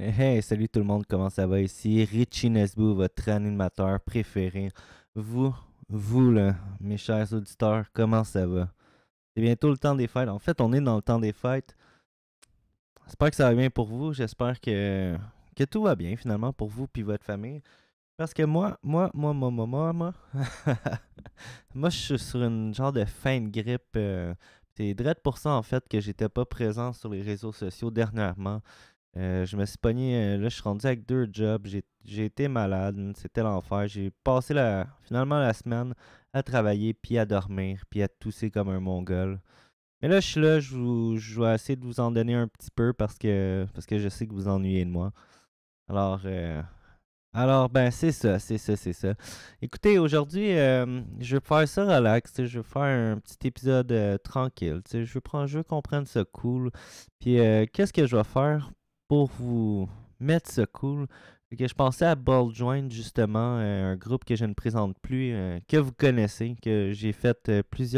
Hey, salut tout le monde, comment ça va ici? Richie Nesbou, votre animateur préféré. Vous, vous là, mes chers auditeurs, comment ça va? C'est bientôt le temps des fêtes. En fait, on est dans le temps des fêtes. J'espère que ça va bien pour vous. J'espère que tout va bien finalement pour vous puis votre famille. Parce que moi, moi, je suis sur une genre de fin de grippe. C'est direct pour ça en fait que j'étais pas présent sur les réseaux sociaux dernièrement. Je me suis pogné, là, je suis rendu avec deux jobs. J'ai été malade, c'était l'enfer. J'ai passé finalement la semaine à travailler, puis à dormir, puis à tousser comme un mongol. Mais là, je suis là, je vais essayer de vous en donner un petit peu parce que je sais que vous ennuyez de moi. Alors, euh, alors, ben, c'est ça. Écoutez, aujourd'hui, je vais faire ça relax, tu sais, je vais faire un petit épisode tranquille, tu sais, je veux qu'on prenne ça cool. Puis, qu'est-ce que je vais faire pour vous mettre ça cool? C'est que je pensais à Ball Joint, justement, un groupe que je ne présente plus, que vous connaissez, que j'ai fait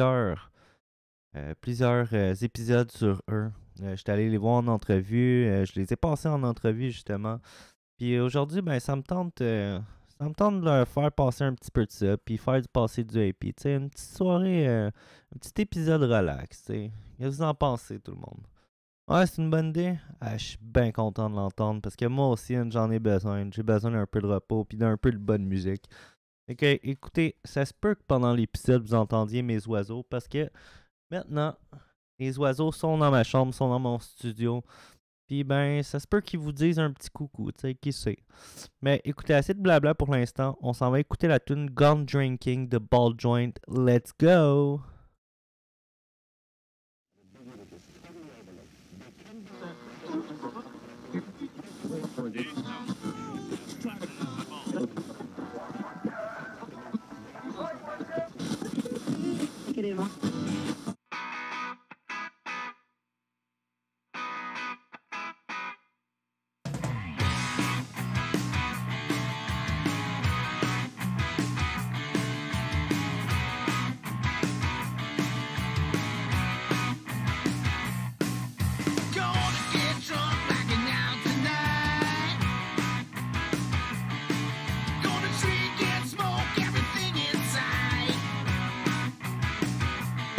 plusieurs épisodes sur eux. J'étais allé les voir en entrevue, je les ai passés en entrevue, justement. Puis aujourd'hui, ben, ça me tente de leur faire passer un petit peu de ça, puis faire du passer du happy. Tu sais, une petite soirée, un petit épisode relax, tu sais. Qu'est-ce que vous en pensez, tout le monde? Ouais, c'est une bonne idée. Ah, je suis bien content de l'entendre, parce que moi aussi, hein, j'en ai besoin. J'ai besoin d'un peu de repos, puis d'un peu de bonne musique. Ok, écoutez, ça se peut que pendant l'épisode, vous entendiez mes oiseaux, parce que maintenant, les oiseaux sont dans ma chambre, sont dans mon studio. Puis ben, ça se peut qu'ils vous disent un petit coucou, tu sais, qui sait. Mais écoutez, assez de blabla pour l'instant. On s'en va écouter la tune Gone Drinking de Ball Joint. Let's go! Gonna get drunk like an out tonight. Gonna drink and smoke everything inside.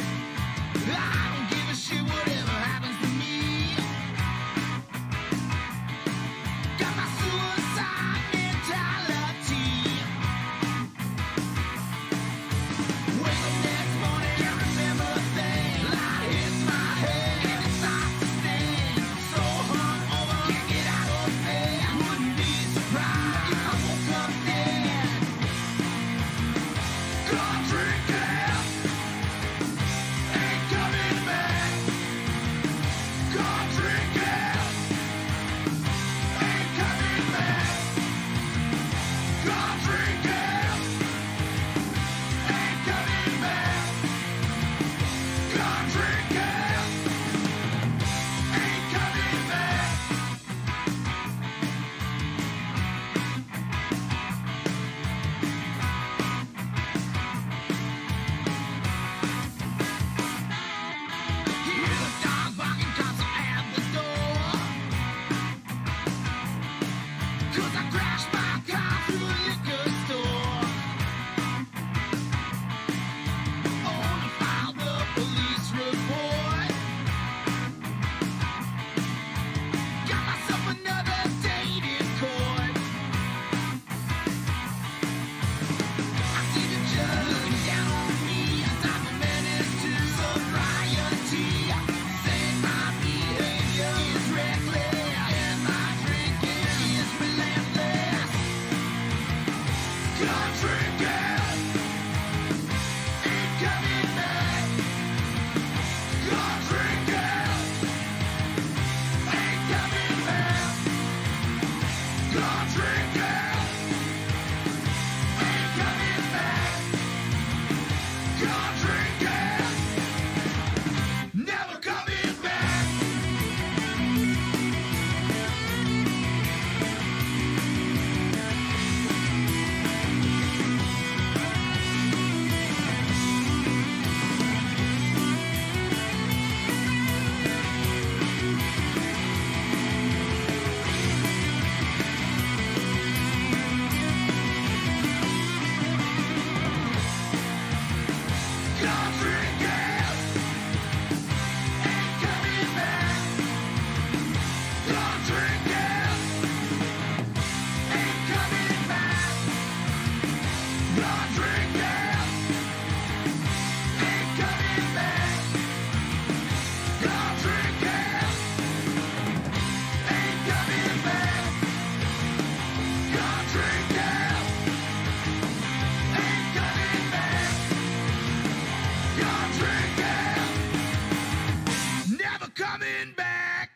coming back.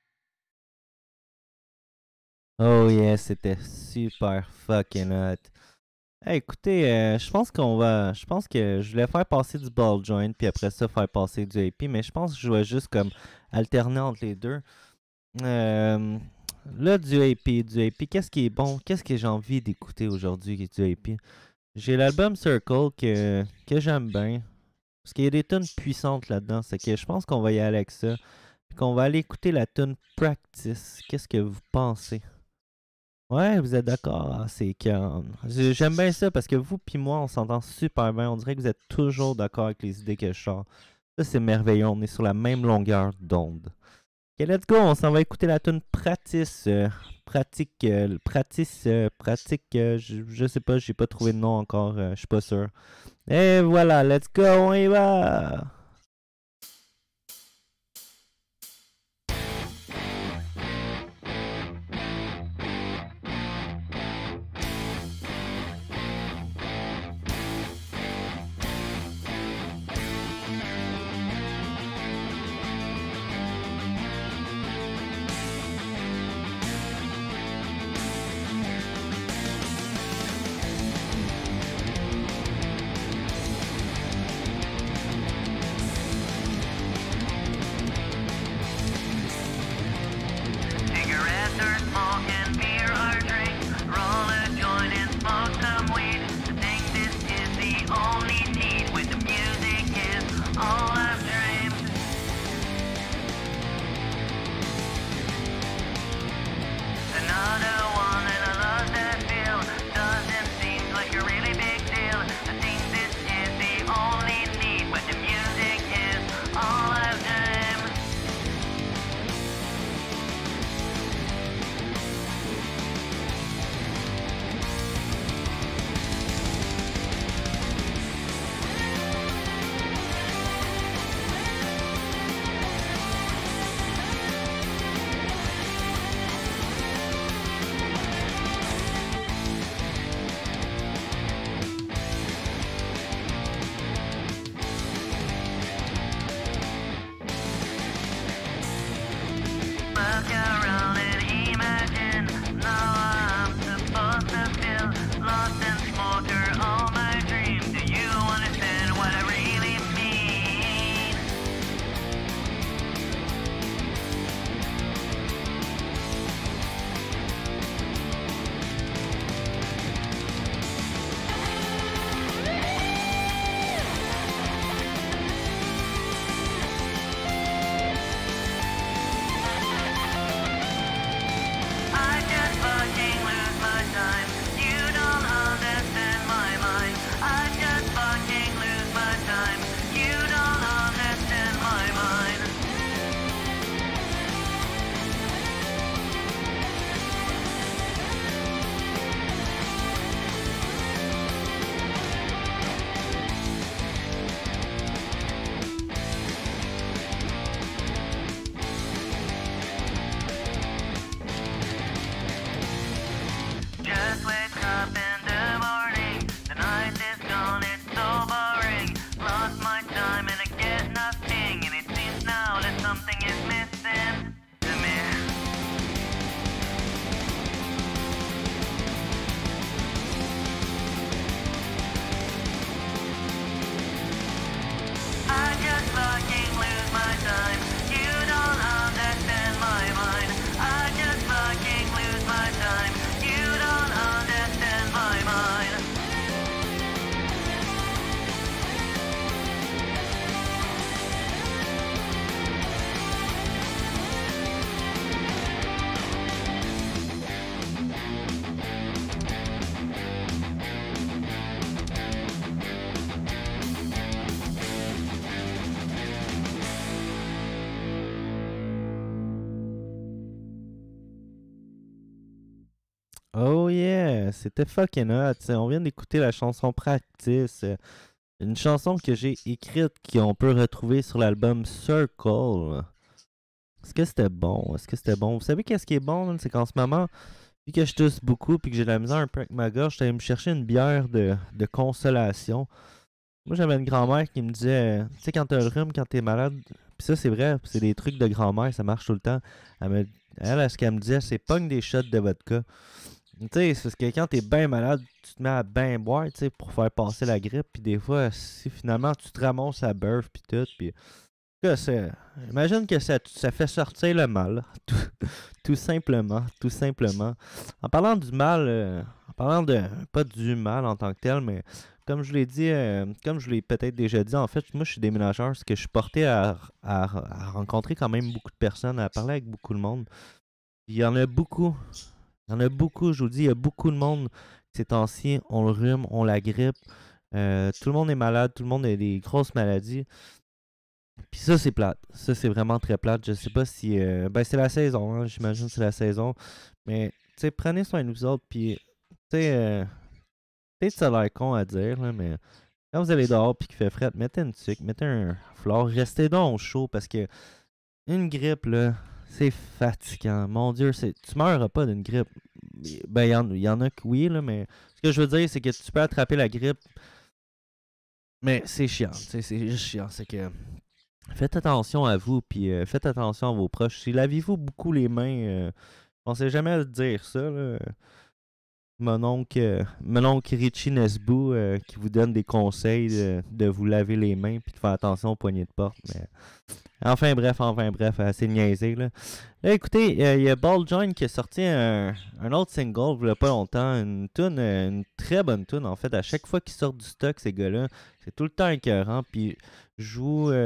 Oh yeah, c'était super fucking hot. Hey, écoutez, je pense que je voulais faire passer du ball joint, puis après ça faire passer du AP, mais je pense que je vais juste comme alterner entre les deux. Euh, Là, du AP, qu'est-ce qui est bon? Qu'est-ce que j'ai envie d'écouter aujourd'hui qui est du AP? J'ai l'album Circle que j'aime bien. Parce qu'il y a des tunes puissantes là-dedans. C'est que je pense qu'on va y aller avec ça. Puis qu'on va aller écouter la tune Practice. Qu'est-ce que vous pensez? Ouais, vous êtes d'accord? Ah, c'est calme. J'aime bien ça parce que vous puis moi, on s'entend super bien. On dirait que vous êtes toujours d'accord avec les idées que je sors. Ça, c'est merveilleux. On est sur la même longueur d'onde. Ok, let's go. On s'en va écouter la tune Practice. Pratique. Je sais pas, j'ai pas trouvé de nom encore. Je suis pas sûr. Et voilà, let's go. On y va. Cigarettes or smoking, beer or drink, roll a joint and smoke some weed. I think this is the only need with the music is all I've dreamed. Another one and I love that feel. Doesn't seem like a really big deal. I think this is the only need with the music is all I've dreamed. Look around and imagine. Now I'm supposed to feel lost and smolder all my dreams. Do you understand what I really mean? I just fucking lose my time. You don't understand my mind. I just fucking lose my time. You don't understand my mind. Just wake up in the morning. The night is gone, it's so boring. Lost my time and I get nothing. And it seems now that something is missing to me. I just fucking lose my time. You don't understand my mind. I just fucking lose my time. You don't understand my mind. Oh yeah, c'était fucking hot. T'sais, on vient d'écouter la chanson Practice. Une chanson que j'ai écrite qu'on peut retrouver sur l'album Circle. Est-ce que c'était bon? Est-ce que c'était bon? Vous savez qu'est-ce qui est bon? Là? C'est qu'en ce moment, vu que je tousse beaucoup et que j'ai de la misère un peu avec ma gorge, j'étais allé me chercher une bière de consolation. Moi, j'avais une grand-mère qui me disait, tu sais, quand t'as le rhume, quand t'es malade, Puis ça, c'est vrai, c'est des trucs de grand-mère, ça marche tout le temps. Ce qu'elle me disait, c'est pogne des shots de vodka. Tu sais, c'est parce que quand t'es bien malade, tu te mets à bien boire, tu sais, pour faire passer la grippe. Puis des fois, si finalement tu te ramasses à beurre, puis tout, puis que c'est... Imagine que ça fait sortir le mal, tout simplement, tout simplement. En parlant du mal, en parlant de... Pas du mal en tant que tel, mais comme je l'ai dit, comme je l'ai peut-être déjà dit, en fait, moi je suis déménageur, c'est que je suis porté à rencontrer quand même beaucoup de personnes, à parler avec beaucoup de monde. Il y en a beaucoup. Il y en a beaucoup, je vous dis, il y a beaucoup de monde ces temps-ci, on le rhume, on la grippe. Tout le monde est malade, tout le monde a des grosses maladies. Puis ça, c'est plate. Ça, c'est vraiment très plate. Je sais pas si... ben, c'est la saison, hein, j'imagine que c'est la saison. Mais, tu sais, prenez soin de nous autres. Puis, tu sais, peut-être ça a l'air con à dire, là, mais quand vous allez dehors puis qu'il fait fret, mettez une tuque, mettez un fleur, restez donc au chaud parce que une grippe, là, c'est fatigant. Mon Dieu, tu meurs pas d'une grippe. Ben, il y en a que oui, là, mais ce que je veux dire, c'est que tu peux attraper la grippe, mais c'est chiant. Tu sais, c'est juste chiant. C'est que faites attention à vous, puis faites attention à vos proches. Si lavez-vous beaucoup les mains, je pensais jamais à dire ça, là. Mon oncle Richie Nesbou qui vous donne des conseils de vous laver les mains puis de faire attention aux poignées de porte. Mais... Enfin bref, assez niaisé. Là, écoutez, il y a Ball Joint qui a sorti un autre single il n'y a pas longtemps. Une très bonne tune en fait. À chaque fois qu'ils sortent du stock, ces gars-là, c'est tout le temps écœurant. Puis je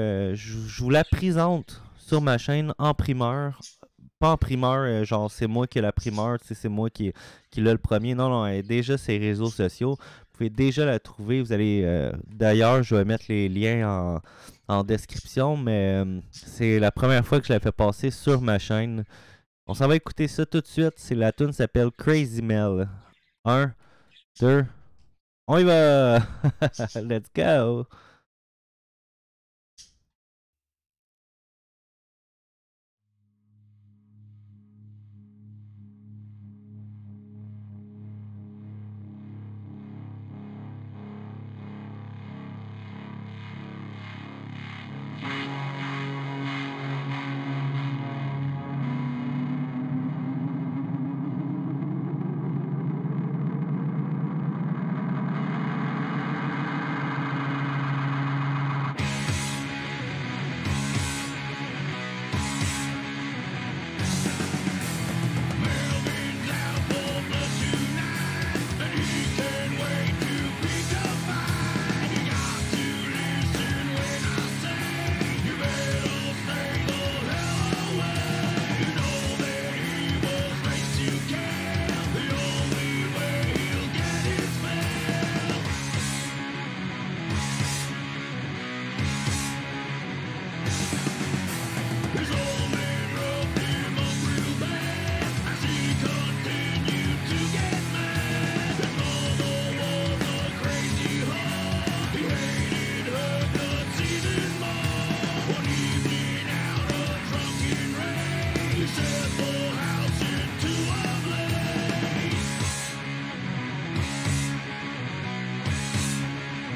vous la présente sur ma chaîne en primeur. Pas en primeur, genre c'est moi qui ai la primeur, c'est moi qui l'a le premier. Non, elle est déjà sur les réseaux sociaux. Vous pouvez déjà la trouver. Vous allez. D'ailleurs, je vais mettre les liens en description, mais c'est la première fois que je la fais passer sur ma chaîne. On s'en va écouter ça tout de suite. La tune s'appelle Crazy Mel. 1, 2, on y va! Let's go!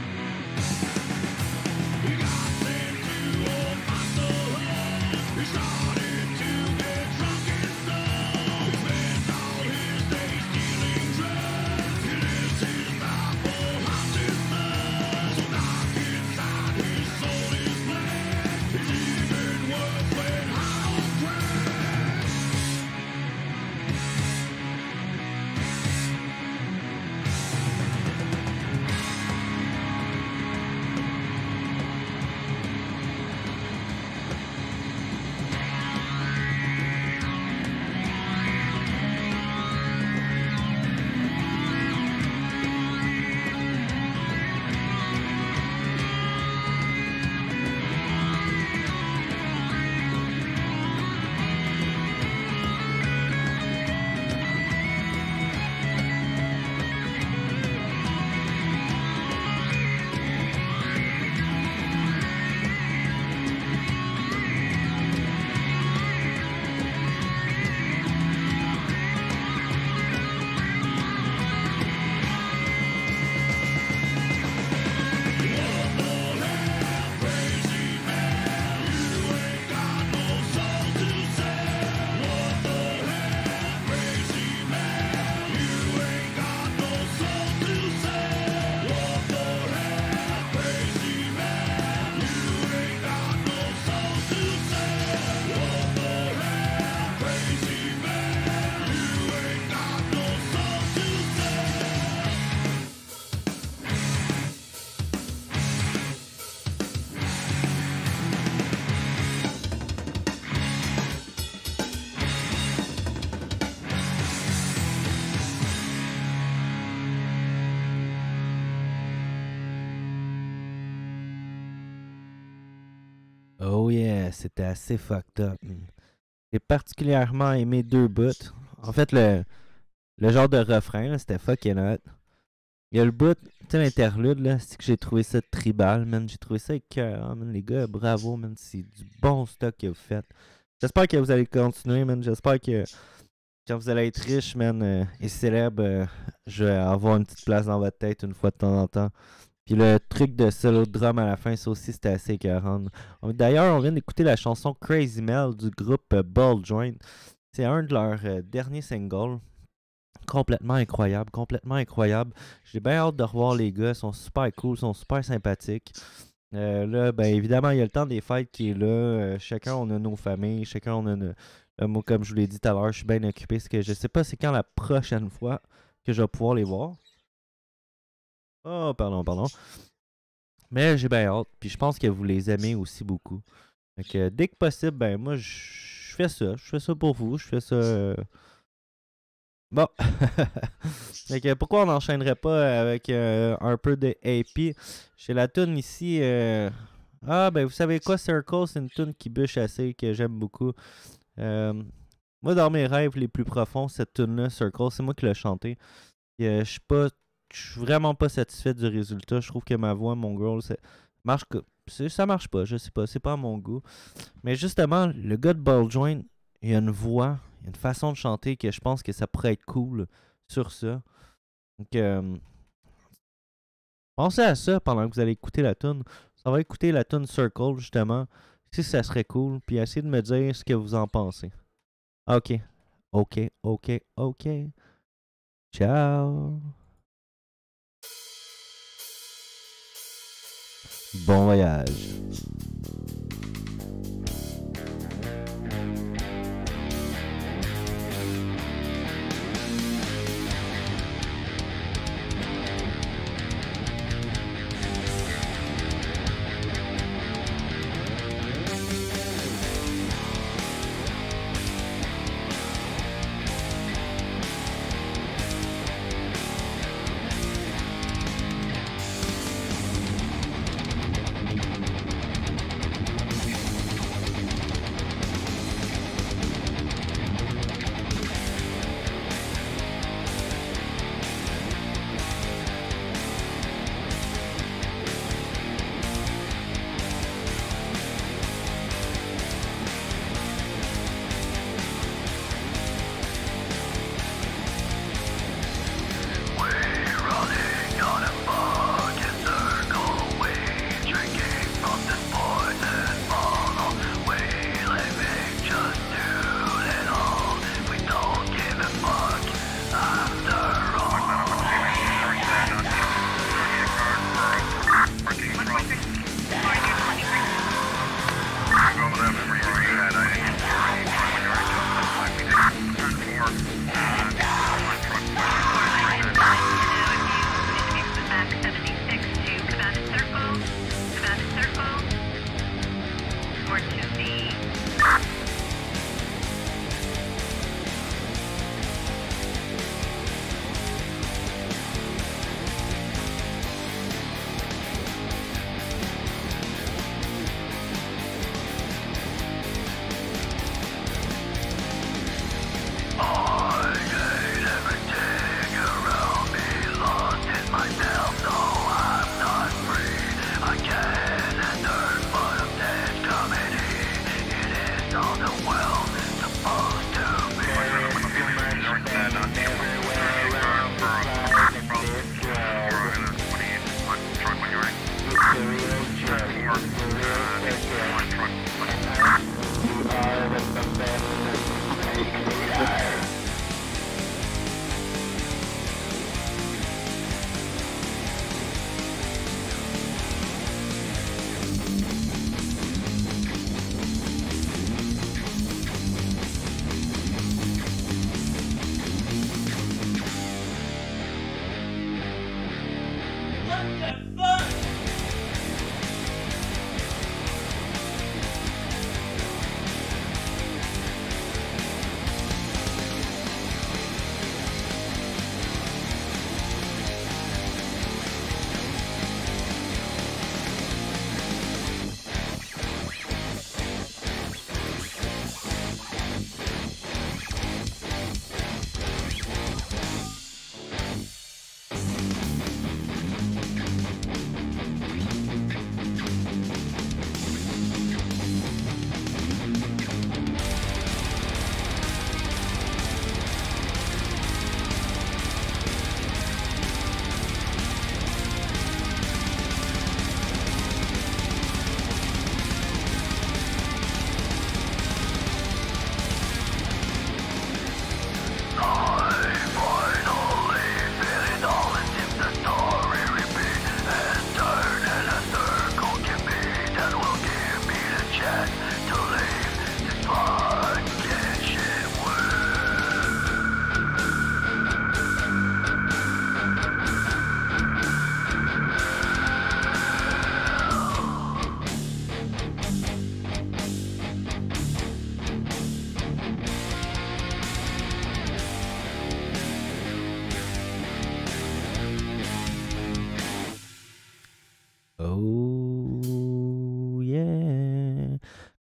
It's all Oh yeah, c'était assez fucked up. J'ai particulièrement aimé deux bouts. En fait, le genre de refrain, là, c'était fucking hot. Il y a le bout, tu sais, l'interlude, là, c'est que j'ai trouvé ça tribal, man. J'ai trouvé ça écœurant, man. Les gars, bravo, man. C'est du bon stock que vous faites. J'espère que vous allez continuer, man. J'espère que quand vous allez être riche, man, et célèbre, je vais avoir une petite place dans votre tête une fois de temps en temps. Puis le truc de solo de drum à la fin, ça aussi, c'était assez écœurant. D'ailleurs, on vient d'écouter la chanson Crazy Mel du groupe Ball Joint. C'est un de leurs derniers singles. Complètement incroyable, complètement incroyable. J'ai bien hâte de revoir les gars. Ils sont super cool, ils sont super sympathiques. Là, ben évidemment, il y a le temps des fêtes qui est là. Chacun, on a nos familles. Chacun, on a moi, comme je vous l'ai dit tout à l'heure, je suis bien occupé. Parce que je sais pas c'est quand la prochaine fois que je vais pouvoir les voir. Oh, pardon. Mais j'ai bien hâte. Puis je pense que vous les aimez aussi beaucoup. Donc, dès que possible, ben moi, je fais ça. Je fais ça pour vous. Je fais ça. Bon. Fait que pourquoi on n'enchaînerait pas avec un peu de AP? J'ai la tune ici. Ah, ben vous savez quoi, Circle, c'est une tune qui bûche assez, que j'aime beaucoup. Moi, dans mes rêves les plus profonds, cette tune-là, Circle, c'est moi qui l'ai chantée. Je suis vraiment pas satisfait du résultat. Je trouve que ma voix, mon girl, ça marche pas. Je sais pas, c'est pas à mon goût. Mais justement, le gars de Ball Joint, il a une voix, il a une façon de chanter que je pense que ça pourrait être cool sur ça. Donc, pensez à ça pendant que vous allez écouter la tune. Ça va écouter la tune Circle, justement. Si ça serait cool. Puis essayez de me dire ce que vous en pensez. Ok. Ciao. Bon voyage. All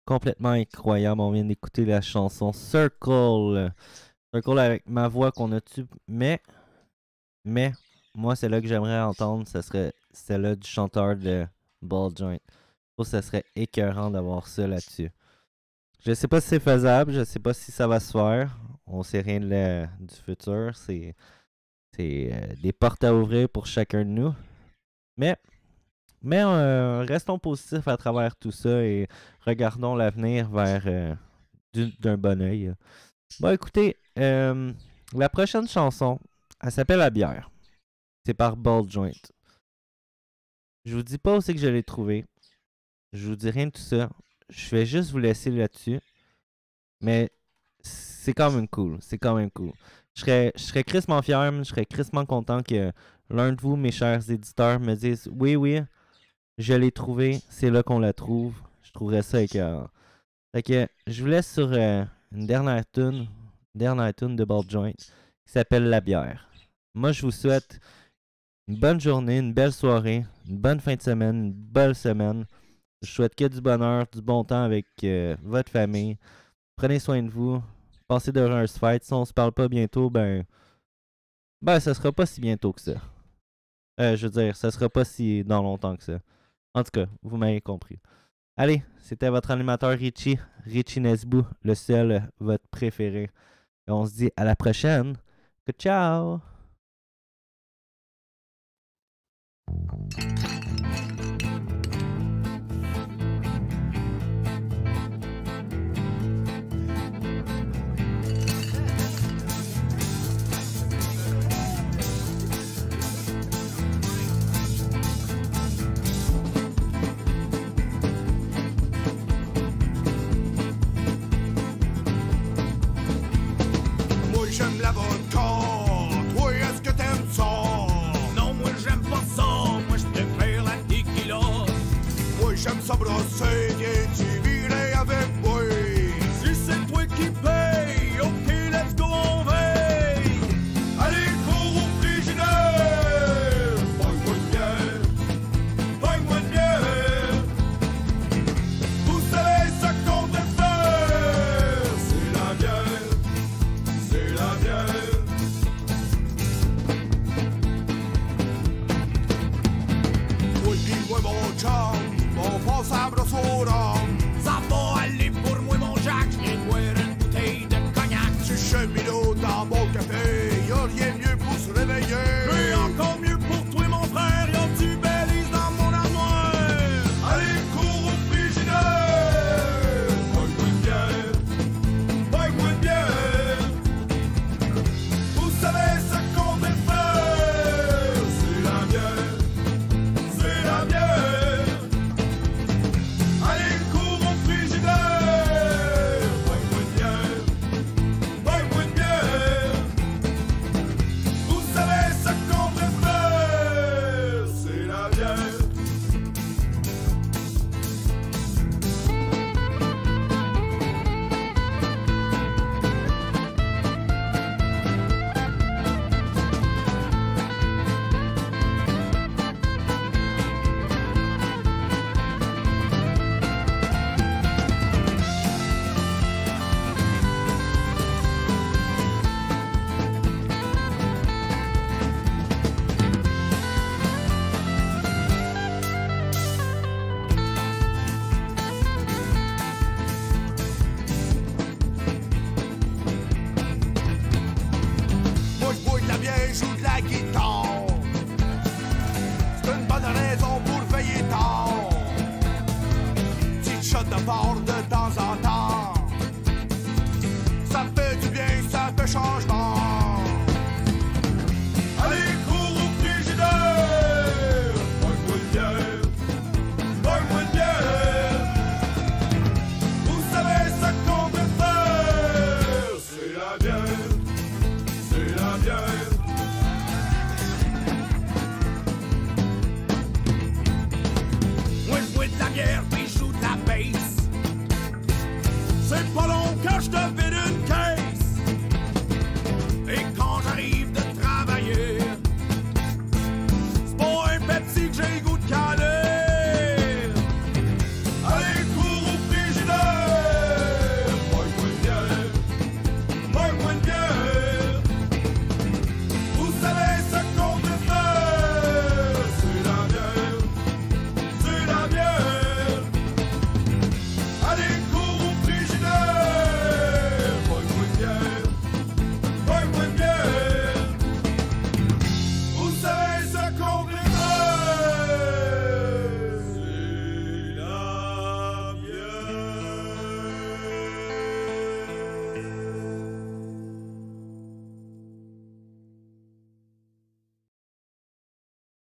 complètement incroyable. On vient d'écouter la chanson Circle. Circle avec ma voix qu'on a tué. Mais, moi, celle-là que j'aimerais entendre, ce serait celle-là du chanteur de Ball Joint. Je trouve que ça serait écœurant d'avoir ça là-dessus. Je sais pas si c'est faisable, je sais pas si ça va se faire. On sait rien du futur. C'est des portes à ouvrir pour chacun de nous. Mais restons positifs à travers tout ça et regardons l'avenir vers d'un bon œil. Bon, écoutez, la prochaine chanson, elle s'appelle La bière. C'est par Ball Joint. Je vous dis pas où c'est que je l'ai trouvé. Je vous dis rien de tout ça. Je vais juste vous laisser là-dessus. Mais c'est quand même cool. C'est quand même cool. Je serais crissement fier, je serais crissement content que l'un de vous, mes chers éditeurs, me dise oui, je l'ai trouvé, c'est là qu'on la trouve. Je trouverais ça écœurant. Fait que je vous laisse sur une dernière tune de Ball Joint qui s'appelle La bière. Moi, je vous souhaite une bonne journée, une belle soirée, une bonne fin de semaine, une belle semaine. Je souhaite que du bonheur, du bon temps avec votre famille. Prenez soin de vous. Passez d'heureuses fêtes. Si on se parle pas bientôt, ben ça sera pas si bientôt que ça. Je veux dire, ça sera pas si dans longtemps que ça. En tout cas, vous m'avez compris. Allez, c'était votre animateur Richie Nesbou, le seul, votre préféré. Et on se dit à la prochaine. Que ciao! J'aime la vodka, toi est-ce que t'aimes ça? Non, moi j'aime pas ça, moi je préfère la tequila. Moi j'aime ça brosser, viens-tu virer avec moi? Si c'est toi qui paye, ok, let's go en veille. Allez, cours au frigidaire, paye-moi une bière, paye-moi une bière. Vous savez ce qu'on devrait faire, c'est la bière, c'est la bière. Toi pis moi mon chum, on passe à brosse au rhum. Ça va aller pour moi mon Jack, je viens de boire une bouteille de cognac. Du cheminot dans mon café, y'a rien de mieux pour se réveiller. Et encore mieux pour toi mon frère, y'a du Baileys dans mon armoire. Allez, cours au frigidaire, paye-moi une bière, paye-moi une bière. Vous savez ce qu'on devrait faire, c'est la bière, c'est la bière. Allez, cours au frigidaire, paye-moi une bière, paye-moi une bière. Vous savez ce qu'on devrait faire, c'est la bière. Moi je bois de la bière, je joue de la guitare. C'est une bonne raison pour veiller tard. Petite shot de bord de temps en temps. Ça fait du bien, ça fait changement. Allez, cours au frigidaire, paye-moi une bière, paye-moi une bière. Vous savez ce qu'on peut faire, c'est la bière, c'est la bière. Moi je bois de la bière puis je joue de la bass. C'est pas long que je te